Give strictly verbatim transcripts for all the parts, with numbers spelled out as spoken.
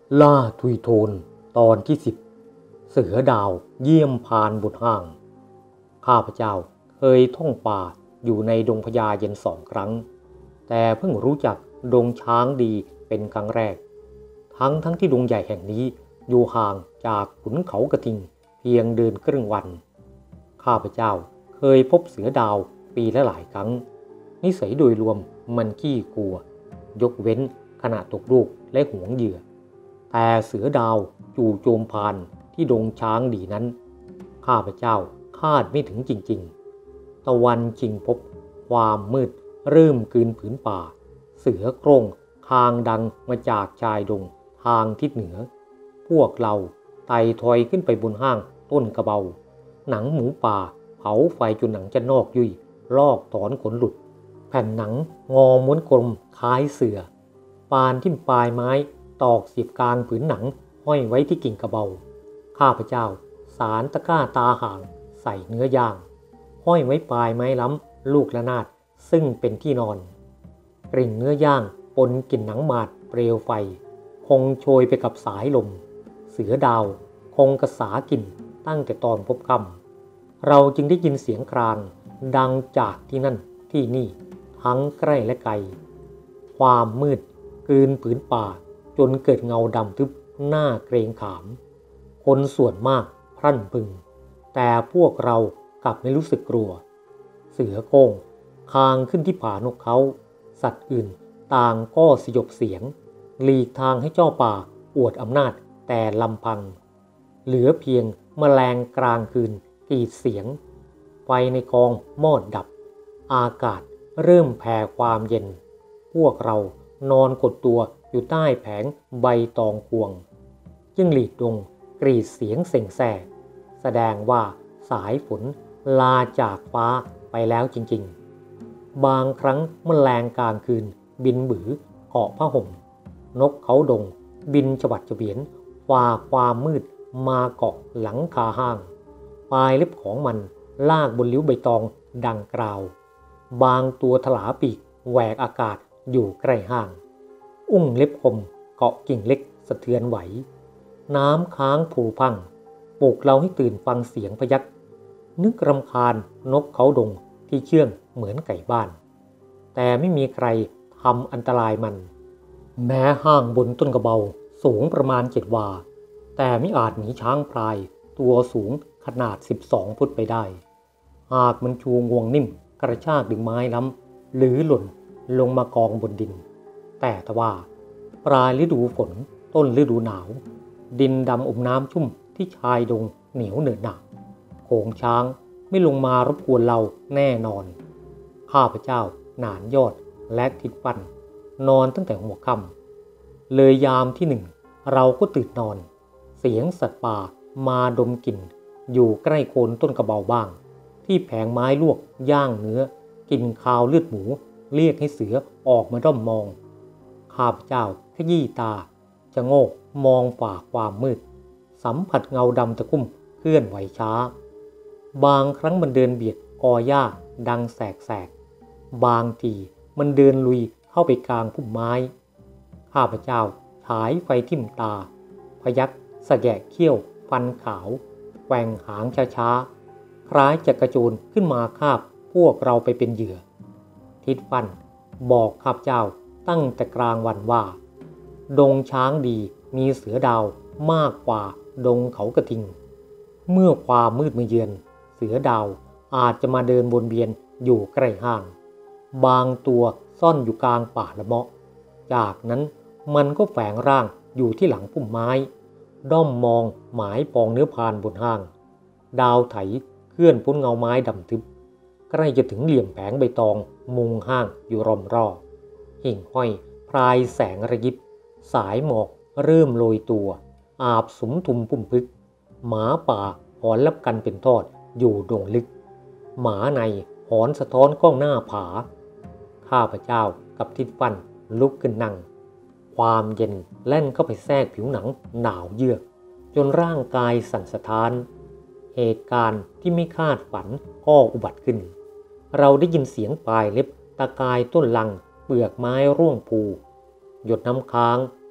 ล่าทุยโทนตอนที่สิบเสือดาวเยี่ยมพานบุตรห้างข้าพเจ้าเคยท่องป่าอยู่ในดงพญาเย็นสองครั้งแต่เพิ่งรู้จักดงช้างดีเป็นครั้งแรกทั้งทั้งที่ดงใหญ่แห่งนี้อยู่ห่างจากขุนเขากระทิงเพียงเดินครึ่งวันข้าพเจ้าเคยพบเสือดาวปีละหลายครั้งนิสัยโดยรวมมันขี้กลัวยกเว้นขณะตกลูกและหวงเหยื่อแต่เสือดาวจู่โจมพานที่ดงช้างดีนั้นข้าพเจ้าคาดไม่ถึงจริงๆตะวันชิงพบความมืดเริ่มกลืนผืนป่าเสือโคร่งคางดังมาจากชายดงทางทิศเหนือพวกเราไต่ถอยขึ้นไปบนห้างต้นกระเบาหนังหมูป่าเผาไฟจนหนังจะนอกยุ่ยลอกถอนขนหลุดแผ่นหนังงอม้วนกลมคล้ายเสือปานทิ่มปลายไม้ตอกเสียบกลางผืนหนังห้อยไว้ที่กิ่งกระเบาข้าพเจ้าสารตะกร้าตาห่างใส่เนื้อย่างห้อยไว้ปลายไม้ล้ำลูกระนาดซึ่งเป็นที่นอนกลิ่นเนื้อย่างปนกลิ่นหนังหมาดเปลวไฟคงโชยไปกับสายลมเสือดาวคงกระสากลิ่นตั้งแต่ตอนพบค่ำเราจึงได้ยินเสียงครางดังจากที่นั่นที่นี่ทั้งใกล้และไกลความมืดกลืนผืนป่าจนเกิดเงาดำทึบหน้าเกรงขามคนส่วนมากพรั่นพรึงแต่พวกเรากลับไม่รู้สึกกลัวเสือโคร่งคางขึ้นที่ผานกเขาสัตว์อื่นต่างก็สยบเสียงหลีกทางให้เจ้าป่าอวดอำนาจแต่ลำพังเหลือเพียงแมลงกลางคืนกรีดเสียงไฟในกองมอดดับอากาศเริ่มแผ่ความเย็นพวกเรานอนกดตัวอยู่ใต้แผงใบตองพวงจิ้งหรีดดงกรีดเสียงเส่งแส่แสดงว่าสายฝนลาจากฟ้าไปแล้วจริงๆบางครั้งแมลงกลางคืนบินบือเกาะผ้าห่มนกเขาดงบินฉวัดเฉวียนฝ่าความมืดมาเกาะหลังคาห้างปลายเล็บของมันลากบนลิ้วใบตองดังกราวบางตัวถลาปีกแหวกอากาศอยู่ใกล้ห้างอุ้งเล็บคมเกาะกิ่งเล็กสะเทือนไหวน้ำค้างผูพังปลุกเราให้ตื่นฟังเสียงพยักนึกรำคาญนกเขาดงที่เชื่องเหมือนไก่บ้านแต่ไม่มีใครทำอันตรายมันแม้ห้างบนต้นกระเบาสูงประมาณเจ็ดวาแต่ไม่อาจหนีช้างพลายตัวสูงขนาดสิบสองฟุตไปได้หากมันชูงวงนิ่มกระชากดึงไม้ล้ำหรือหล่นลงมากองบนดินแต่ทว่าปลายฤดูฝนต้นฤดูหนาวดินดำอมน้ำชุ่มที่ชายดงเหนียวเหนอะหนะโขงช้างไม่ลงมารบกวนเราแน่นอนข้าพเจ้าหนานยอดและทิดฟันนอนตั้งแต่หัวค่ำเลยยามที่หนึ่งเราก็ตื่นนอนเสียงสัตว์ป่ามาดมกลิ่นอยู่ใกล้โคนต้นกระเบาบ้างที่แผงไม้ลวกย่างเนื้อกินคาวเลือดหมูเรียกให้เสือออกมาด้อมมองข้าพเจ้าขยี้ตาจะโงกมองฝ่าความมืดสัมผัสเงาดำตะคุ่มเคลื่อนไหวช้าบางครั้งมันเดินเบียดกอหญ้าดังแสกแสกบางทีมันเดินลุยเข้าไปกลางพุ่มไม้ข้าพเจ้าฉายไฟทิ่มตาพยักสะแกะเขี้ยวฟันขาวแกว่งหางช้าๆคล้ายจะกระโจนขึ้นมาคาบพวกเราไปเป็นเหยื่อทิดฟันบอกข้าพเจ้าตั้งแต่กลางวันว่าดงช้างดีมีเสือดาวมากกว่าดงเขากระทิงเมื่อความมืดมาเยือนเสือดาวอาจจะมาเดินวนเวียนอยู่ใกล้ห้างบางตัวซ่อนอยู่กลางป่าละเมาะจากนั้นมันก็แฝงร่างอยู่ที่หลังพุ่มไม้ด้อมมองหมายปองเนื้อพานบนห้างดาวไถเคลื่อนพ้นเงาไม้ดำทึบใกล้จะถึงเหลี่ยมแผงใบตองมุงห้างอยู่รอมรอบหิ่งห้อยพรายแสงระยิบสายหมอกเริ่มโรยตัวอาบสุมทุมปุ่มพึกหมาป่าหอนลับกันเป็นทอดอยู่ดงลึกหมาในหอนสะท้อนกล้องหน้าผาข้าพเจ้ากับทิดฟันลุกขึ้นนั่งความเย็นแล่นเข้าไปแทรกผิวหนังหนาวเยือกจนร่างกายสั่นสะท้านเหตุการณ์ที่ไม่คาดฝันก็อุบัติขึ้นเราได้ยินเสียงปลายเล็บตะกายต้นลังเปลือกไม้ร่วงพูหยดน้ำค้าง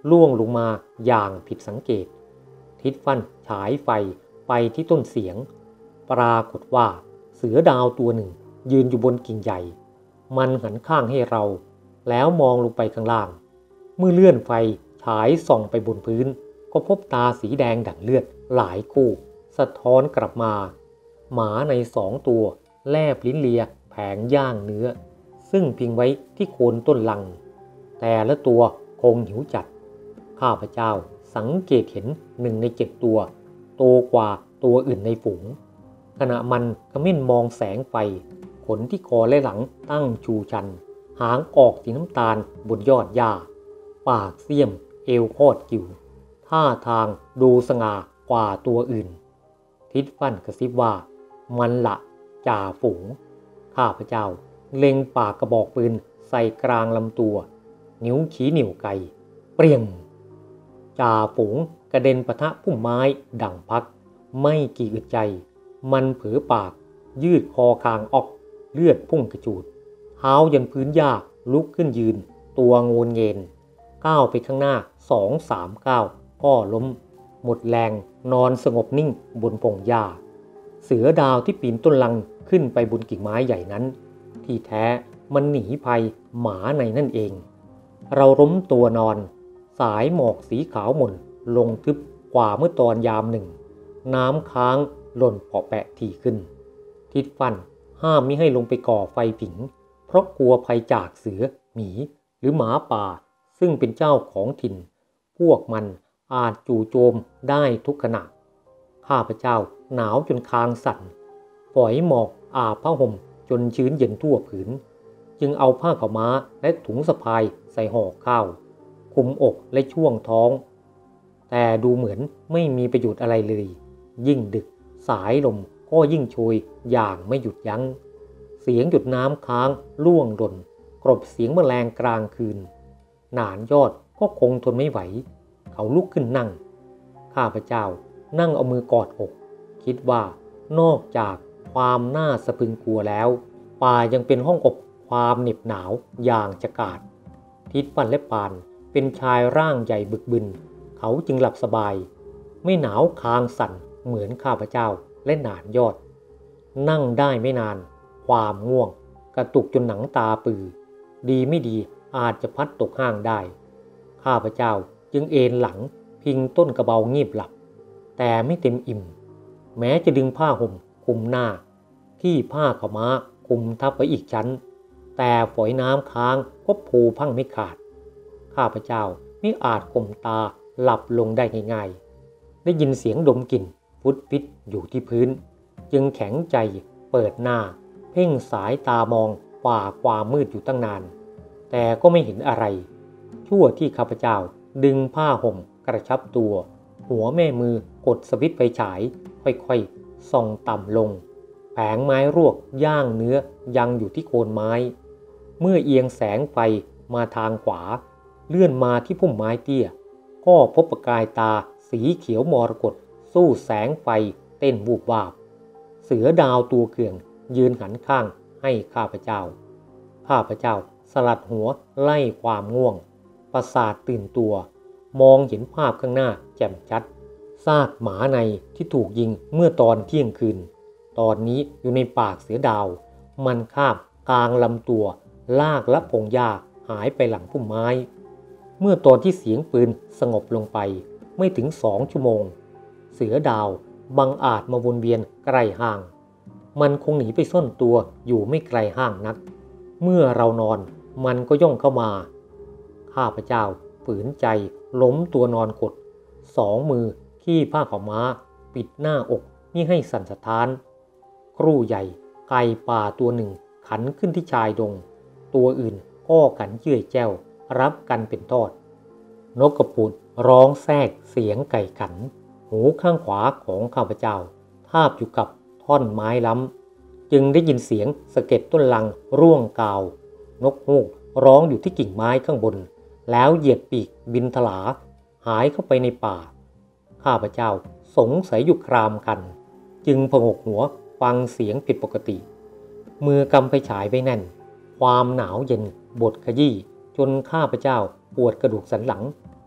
ล่วงลงมาอย่างผิดสังเกตทิดฟันฉายไฟไปที่ต้นเสียงปรากฏว่าเสือดาวตัวหนึ่งยืนอยู่บนกิ่งใหญ่มันหันข้างให้เราแล้วมองลงไปข้างล่างเมื่อเลื่อนไฟฉายส่องไปบนพื้นก็พบตาสีแดงดั่งเลือดหลายคู่สะท้อนกลับมาหมาในสองตัวแลบลิ้นเลียแผงย่างเนื้อซึ่งพิงไว้ที่โคนต้นลังแต่ละตัวคงหิวจัดข้าพเจ้าสังเกตเห็นหนึ่งในเจ็ดตัวโตกว่าตัวอื่นในฝูงขณะมันขมิ้นมองแสงไฟขนที่คอและหลังตั้งชูชันหางออกสีน้ำตาลบนยอดหญ้าปากเสี้ยมเอวโคตรกิ่วท่าทางดูสง่ากว่าตัวอื่นทิดฟันกระซิบว่ามันละจ่าฝูงข้าพเจ้าเล็งปากกระบอกปืนใส่กลางลำตัวนิ้วชี้นิ้วไกเปรี้ยงจ่าฝูงกระเด็นปะทะพุ่มไม้ดั่งพักไม่กี่อึดใจมันเผลอปากยืดคอคางออกเลือดพุ่งกระจูดเท้ายันพื้นหญ้าลุกขึ้นยืนตัวโงนเงินก้าวไปข้างหน้าสองสามก้าวก็ล้มหมดแรงนอนสงบนิ่งบนพงหญ้าเสือดาวที่ปีนต้นลังขึ้นไปบนกิ่งไม้ใหญ่นั้นที่แท้มันหนีภัยหมาในนั่นเองเราล้มตัวนอนสายหมอกสีขาวหม่นลงทึบกว่าเมื่อตอนยามหนึ่งน้ำค้างหล่นเปาะแปะทีขึ้นทิดฟันห้ามมิให้ลงไปก่อไฟผิงเพราะกลัวภัยจากเสือหมีหรือหมาป่าซึ่งเป็นเจ้าของถิ่นพวกมันอาจจู่โจมได้ทุกขณะข้าพเจ้าหนาวจนคางสั่นฝอยหมอกอาบผ้าห่มจนชื้นเย็นทั่วผืนจึงเอาผ้าขาวม้าและถุงสะพายใส่ห่อข้าวคุมอกและช่วงท้องแต่ดูเหมือนไม่มีประโยชน์อะไรเลยยิ่งดึกสายลมก็ยิ่งโชยอย่างไม่หยุดยัง้งเสียงหยุดน้ำค้างล่วงหล่นกรบเสียงแมลงกลางคืนหนานยอดก็คงทนไม่ไหวเขาลุกขึ้นนั่งข้าพเจ้านั่งเอามือกอดอกคิดว่านอกจากความน่าสะพรึงกลัวแล้วป่ายังเป็นห้องอบความเหน็บหนาวอย่างจะกาดทิดฟันและปานเป็นชายร่างใหญ่บึกบึนเขาจึงหลับสบายไม่หนาวคางสั่นเหมือนข้าพเจ้าและหนานยอดนั่งได้ไม่นานความง่วงกระตุกจนหนังตาปือดีไม่ดีอาจจะพัดตกห้างได้ข้าพเจ้าจึงเอนหลังพิงต้นกระเบางีบหลับแต่ไม่เต็มอิ่มแม้จะดึงผ้าห่มคลุมหน้าที่ผ้าขาวม้าคลุมทับไว้อีกชั้นแต่ฝอยน้ำค้างก็พูพังไม่ขาดข้าพเจ้าไม่อาจข่มตาหลับลงได้ง่ายๆได้ยินเสียงดมกลิ่นฟุดฟิตอยู่ที่พื้นจึงแข็งใจเปิดหน้าเพ่งสายตามองฝ่าความมืดอยู่ตั้งนานแต่ก็ไม่เห็นอะไรชั่วที่ข้าพเจ้าดึงผ้าห่มกระชับตัวหัวแม่มือกดสวิตช์ไฟฉายค่อยๆส่องต่ำลงแผงไม้รวกย่างเนื้อยังอยู่ที่โคนไม้เมื่อเอียงแสงไฟมาทางขวาเลื่อนมาที่พุ่มไม้เตี้ยก็พบประกายตาสีเขียวมรกตสู้แสงไฟเต้นวูบวาบเสือดาวตัวเขื่องยืนหันข้างให้ข้าพเจ้าข้าพเจ้าสลัดหัวไล่ความง่วงประสาทตื่นตัวมองเห็นภาพข้างหน้าแจ่มชัดซากหมาในที่ถูกยิงเมื่อตอนเที่ยงคืนตอนนี้อยู่ในปากเสือดาวมันคาบกลางลำตัวลากและพงหญ้าหายไปหลังพุ่มไม้เมื่อตอนที่เสียงปืนสงบลงไปไม่ถึงสองชั่วโมงเสือดาวบังอาจมาวนเวียนใกล้ห้างมันคงหนีไปซ่อนตัวอยู่ไม่ไกลห้างนักเมื่อเรานอนมันก็ย่องเข้ามาข้าพเจ้าฝืนใจล้มตัวนอนกดสองมือขี้ผ้าขาวม้าปิดหน้าอกนี่ให้สั่นสะท้านครู่ใหญ่ไก่ป่าตัวหนึ่งขันขึ้นที่ชายดงตัวอื่นก็ขันเยื่อยแจ้วรับกันเป็นทอดนกกระปุดร้องแทรกเสียงไก่ขันหูข้างขวาของข้าพเจ้าทาบอยู่กับท่อนไม้ล้ำจึงได้ยินเสียงสะเก็ดต้นลังร่วงกาวนกฮูกร้องอยู่ที่กิ่งไม้ข้างบนแล้วเหยียดปีกบินทลาหายเข้าไปในป่าข้าพเจ้าสงสัยอยู่ครามกันจึงผงกหัวฟังเสียงผิดปกติมือกำไฟฉายไว้แน่นความหนาวเย็นบดขยี้จนข้าพเจ้าปวดกระดูกสันหลัง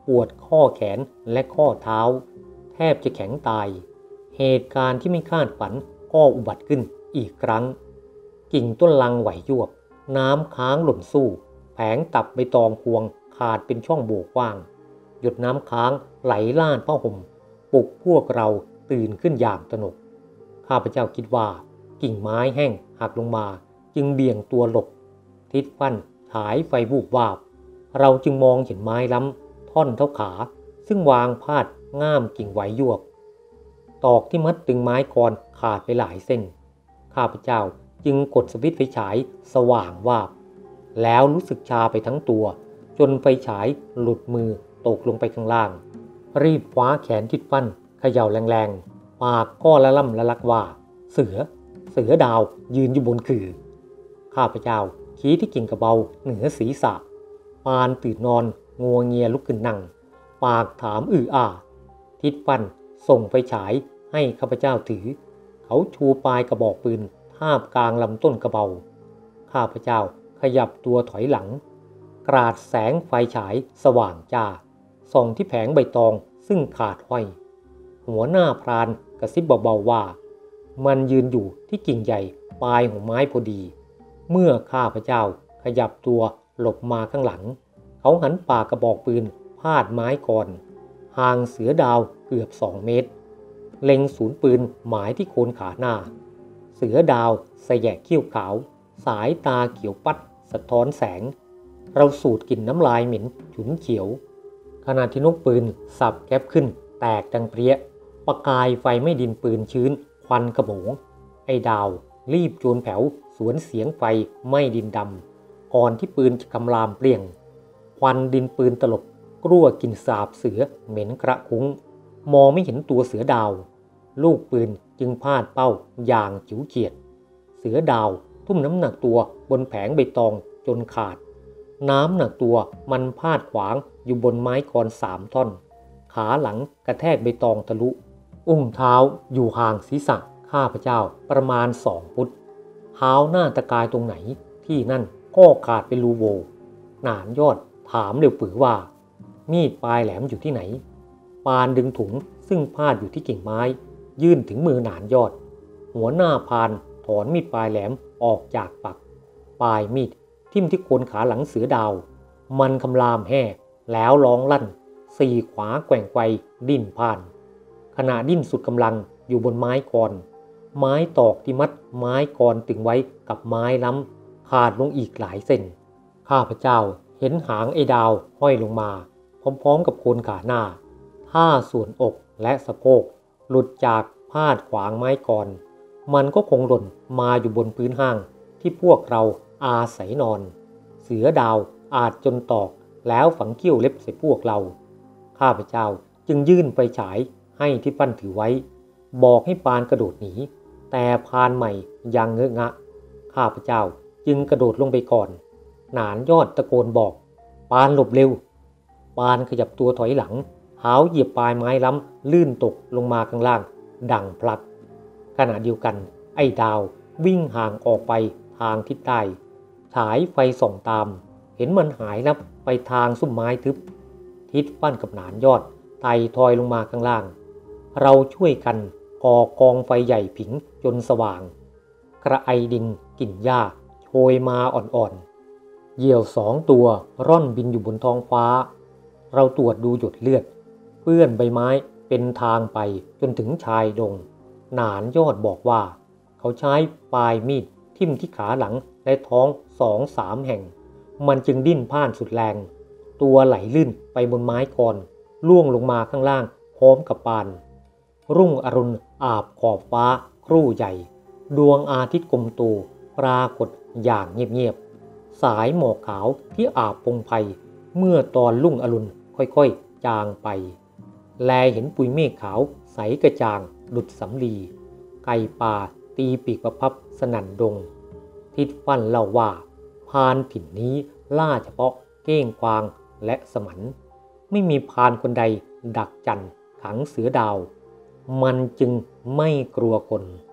ปวดข้อแขนและข้อเท้าแทบจะแข็งตายเหตุการณ์ที่ไม่คาดฝันก็อุบัติขึ้นอีกครั้งกิ่งต้นลังไหวยวบน้ำค้างหล่นสู้แผงตับใบตองพวงขาดเป็นช่องโหว่กว้างหยดน้ำค้างไหลล่านผ้าห่มปลุกพวกเราตื่นขึ้นอย่างตระหนกข้าพเจ้าคิดว่ากิ่งไม้แห้งหักลงมาจึงเบี่ยงตัวหลบทิศฟั่นฉายไฟวูบวาบเราจึงมองเห็นไม้ล้ำท่อนเท่าขาซึ่งวางพาดง่ามกิ่งไหวยวบตอกที่มัดตึงไม้กรขาดไปหลายเส้นข้าพเจ้าจึงกดสวิตช์ไฟฉายสว่างวาบแล้วรู้สึกชาไปทั้งตัวจนไฟฉายหลุดมือตกลงไปข้างล่างรีบคว้าแขนทิดฟั่นเขย่าแรงๆปากก็ละล่ำละลักว่าเสือเสือดาวยืนอยู่บนขื่อข้าพเจ้าชี้ที่กิ่งกระเบาเหนือศีรษะปานตื่นนอนงัวเงียลุกขึ้นนั่งปากถามอื้ออ้าทิดฟั่นส่งไฟฉายให้ข้าพเจ้าถือเขาชูปลายกระบอกปืนทาบกลางลำต้นกระเบาข้าพเจ้าขยับตัวถอยหลังกราดแสงไฟฉายสว่างจ้าส่องที่แผงใบตองซึ่งขาดห้อยหัวหน้าพรานกระซิบเบาๆว่ามันยืนอยู่ที่กิ่งใหญ่ปลายของไม้พอดีเมื่อข้าพเจ้าขยับตัวหลบมาข้างหลังเขาหันปากกระบอกปืนพาดไม้ก่อนห่างเสือดาวเกือบสองเมตรเล็งศูนย์ปืนหมายที่โคนขาหน้าเสือดาวแสยะเขี้ยวขาวสายตาเขียวปัดสะท้อนแสงเราสูดกลิ่นน้ำลายเหม็นฉุนเฉียวขณะที่นกปืนสับแก๊บขึ้นแตกดังเปรี้ยประกายไฟไม่ดินปืนชื้นควันขโมงไอ้ดาวรีบโจรแผ่วสวนเสียงไฟไม่ดินดำก่อนที่ปืนจะคำรามเปลี่ยงควันดินปืนตลบกลัวกลิ่นสาบเสือเหม็นกระคุ้งมองไม่เห็นตัวเสือดาวลูกปืนจึงพลาดเป้าอย่างจิ๋วเจียดเสือดาวทุ่มน้ำหนักตัวบนแผงใบตองจนขาดน้ำหนักตัวมันพาดขวางอยู่บนไม้กรสามท่อนขาหลังกระแทกใบตองทะลุอุ้งเท้าอยู่ห่างศีรษะข้าพเจ้าประมาณสองฟุตเท้าหน้าตะกายตรงไหนที่นั่นก็ขาดเป็นรูโหว่หนานยอดถามเร็วปือว่ามีดปลายแหลมอยู่ที่ไหนปานดึงถุงซึ่งพาดอยู่ที่กิ่งไม้ยื่นถึงมือหนานยอดหัวหน้าพานถอนมีดปลายแหลมออกจากปักปลายมีดทิ่มที่โคนขาหลังเสือดาวมันคำรามแห่แล้วร้องลั่นสี่ขวาแกว่งไกวดิ้นพ่านขณะดิ้นสุดกำลังอยู่บนไม้กรไม้ตอกที่มัดไม้กรตึงไว้กับไม้ล้ำขาดลงอีกหลายเส้นข้าพเจ้าเห็นหางไอ้ดาวห้อยลงมาพร้อมๆกับโคนขาหน้าท่าส่วนอกและสะโพกหลุดจากพาดขวางไม้กรมันก็คงหล่นมาอยู่บนพื้นห้างที่พวกเราอาศัยนอนเสือดาวอาจจนตอกแล้วฝังเขี้ยวเล็บใส่พวกเราข้าพเจ้าจึงยื่นไฟฉายให้ที่ฟั่นถือไว้บอกให้ปานกระโดดหนีแต่พานใหม่ยังเงอะงะข้าพเจ้าจึงกระโดดลงไปก่อนหนานยอดตะโกนบอกปานหลบเร็วปานขยับตัวถอยหลังเท้าเหยียบปลายไม้ล้ำลื่นตกลงมาข้างล่างดังพลัดขณะเดียวกันไอ้ดาววิ่งห่างออกไปทางทิศใต้ฉายไฟส่องตามเห็นมันหายลับไปทางซุ้มไม้ทึบทิศฟั่นกับหนานยอดไต่ทอยลงมาข้างล่างเราช่วยกันก่อกองไฟใหญ่ผิงจนสว่างกระไอดินกลิ่นหญ้าโชยมาอ่อนๆเหยี่ยวสองตัวร่อนบินอยู่บนท้องฟ้าเราตรวจดูหยดเลือดเปื้อนใบไม้เป็นทางไปจนถึงชายดงหนานยอดบอกว่าเขาใช้ปลายมีดทิ่มที่ขาหลังและท้องสองสามแห่งมันจึงดิ้นพ่านสุดแรงตัวไหลลื่นไปบนไม้กรล่วงลงมาข้างล่างพร้อมกับปานรุ่งอรุณอาบขอบฟ้าครู่ใหญ่ดวงอาทิตย์กลมโตปรากฏอย่างเงียบๆสายหมอกขาวที่อาบพงไพเมื่อตอนรุ่งอรุณค่อยๆจางไปแลเห็นปุยเมฆขาวใสกระจ่างดุจสำลีไก่ป่าตีปีกประพับสนั่นดงทิดฟั่นเล่าว่าพานถิ่นนี้ล่าเฉพาะเก้งกวางและสมันไม่มีพานคนใดดักจันขังเสือดาวมันจึงไม่กลัวคน